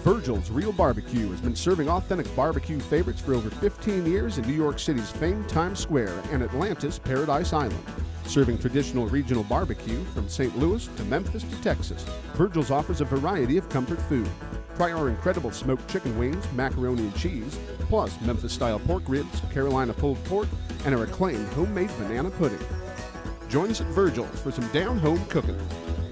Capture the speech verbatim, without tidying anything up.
Virgil's Real Barbecue has been serving authentic barbecue favorites for over fifteen years in New York City's famed Times Square and Atlantis Paradise Island. Serving traditional regional barbecue from Saint Louis to Memphis to Texas, Virgil's offers a variety of comfort food. Try our incredible smoked chicken wings, macaroni and cheese, plus Memphis-style pork ribs, Carolina pulled pork, and our acclaimed homemade banana pudding. Join us at Virgil's for some down-home cooking.